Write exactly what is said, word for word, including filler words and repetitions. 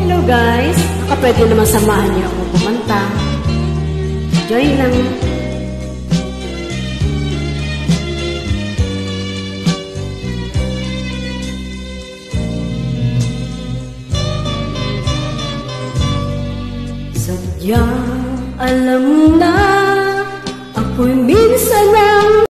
Hello guys, baka pwede naman samahan niyo ako kumanta. Join lang. Sadyang alam na ako'y minsan na